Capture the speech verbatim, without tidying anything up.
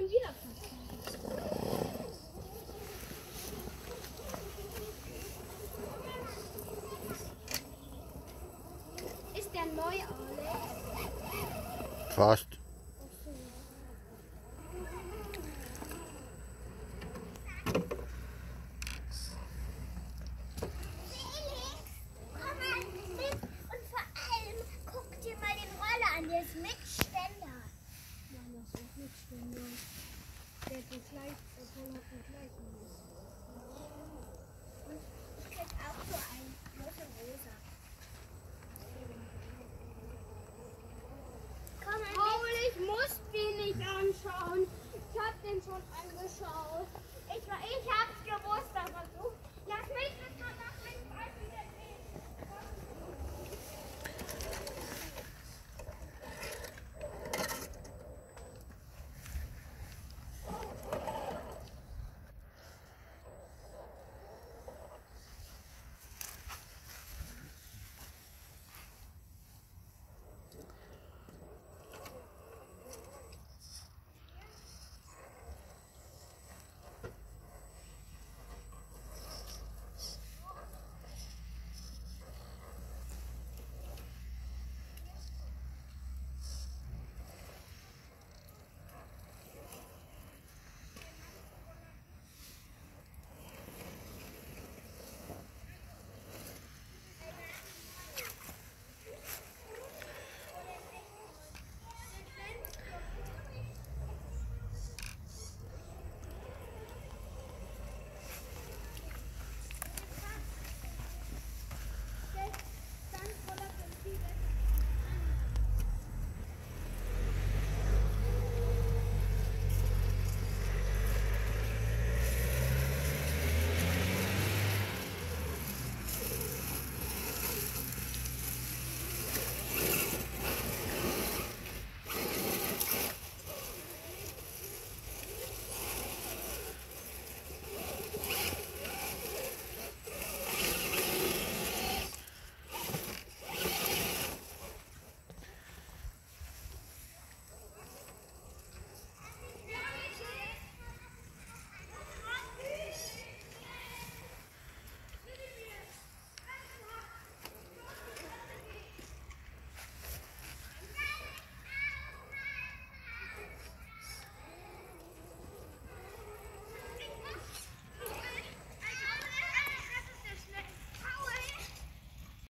schon wieder passiert. Ist der neu, Alex? Fast. Der ist mit Ständer. Ja, das ist mit Ständer. Der ist gleich, der Ton hat den gleichen. Und ich krieg auch so einen großen rosa. Komm, ein Paul, ich muss den nicht anschauen. Ich hab den schon angeschaut. Ich, ich